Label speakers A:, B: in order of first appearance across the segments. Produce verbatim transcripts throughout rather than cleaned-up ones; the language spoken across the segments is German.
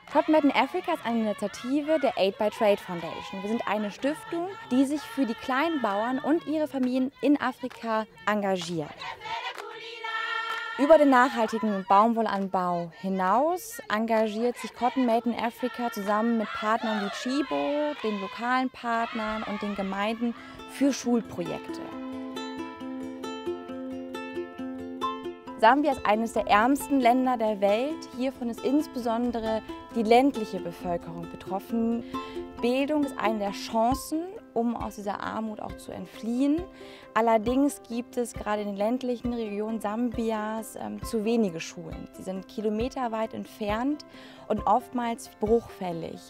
A: Cotton Made in Africa ist eine Initiative der Aid by Trade Foundation. Wir sind eine Stiftung, die sich für die Kleinbauern und ihre Familien in Afrika engagiert. Über den nachhaltigen Baumwollanbau hinaus engagiert sich Cotton Made in Africa zusammen mit Partnern wie Chibo, den lokalen Partnern und den Gemeinden für Schulprojekte. Sambia ist eines der ärmsten Länder der Welt. Hiervon ist insbesondere die ländliche Bevölkerung betroffen. Bildung ist eine der Chancen, um aus dieser Armut auch zu entfliehen. Allerdings gibt es gerade in den ländlichen Regionen Sambias ähm, zu wenige Schulen. Sie sind kilometerweit entfernt und oftmals bruchfällig.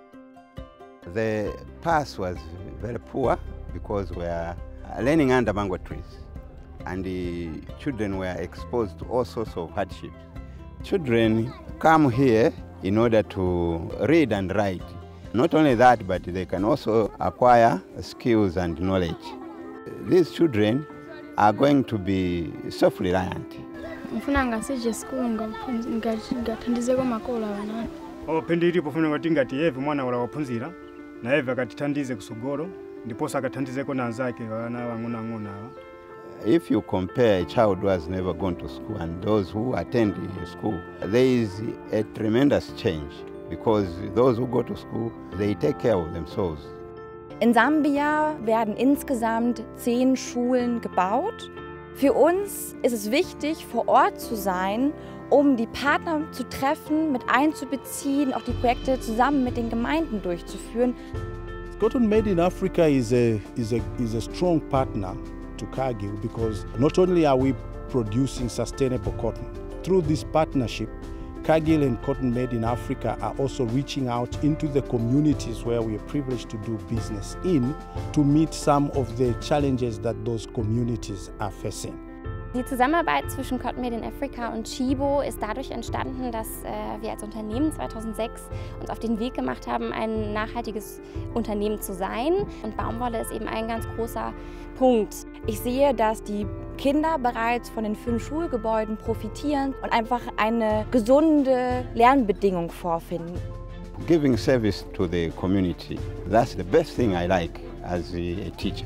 B: The past was very poor because we are learning under mango trees. And the children were exposed to all sorts of hardships. Children come here in order to read and write. Not only that, but they can also acquire skills and knowledge. These children are going to be self-reliant.
C: Mfuna ngasije school ngathandizeko makolo abana.
D: Opende ilipo funa ngati ngati yeve mwana wala waphunzira na yeve akatithandize kusogolo ndiposa akathandizeko na anzake wana wang'ona ng'ona.
B: If you compare a child who has never gone to school and those who attend school, there is a tremendous change because those who go to school, they take care of themselves.
A: In Sambia werden insgesamt zehn Schulen gebaut. Für uns ist es wichtig, vor Ort zu sein, um die Partner zu treffen, mit einzubeziehen, auch die Projekte zusammen mit den Gemeinden durchzuführen.
E: Cotton Made in Africa is a, is a, is a strong partner to Cargill because not only are we producing sustainable cotton, through this partnership, Cargill and Cotton Made in Africa are also reaching out into the communities where we are privileged to do business in to meet some of the challenges that those communities are facing.
F: Die Zusammenarbeit zwischen Cotton Made in Africa und Chibo ist dadurch entstanden, dass äh, wir als Unternehmen zweitausendsechs uns auf den Weg gemacht haben, ein nachhaltiges Unternehmen zu sein. Und Baumwolle ist eben ein ganz großer Punkt.
A: Ich sehe, dass die Kinder bereits von den fünf Schulgebäuden profitieren und einfach eine gesunde Lernbedingung vorfinden.
B: Giving service to the community, that's the best thing I like as a teacher.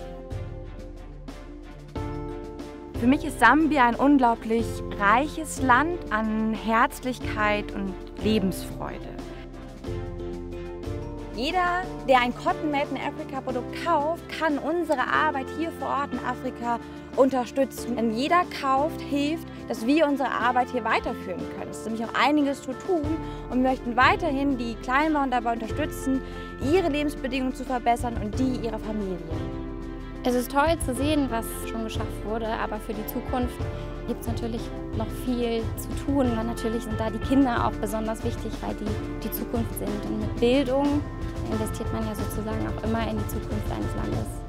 A: Für mich ist Sambia ein unglaublich reiches Land an Herzlichkeit und Lebensfreude. Jeder, der ein Cotton Made in Africa Produkt kauft, kann unsere Arbeit hier vor Ort in Afrika unterstützen. Denn jeder kauft, hilft, dass wir unsere Arbeit hier weiterführen können. Es ist nämlich auch einiges zu tun und wir möchten weiterhin die Kleinbauern dabei unterstützen, ihre Lebensbedingungen zu verbessern und die ihrer Familie.
F: Es ist toll zu sehen, was schon geschafft wurde, aber für die Zukunft gibt es natürlich noch viel zu tun. Und natürlich sind da die Kinder auch besonders wichtig, weil die die Zukunft sind. Und mit Bildung investiert man ja sozusagen auch immer in die Zukunft eines Landes.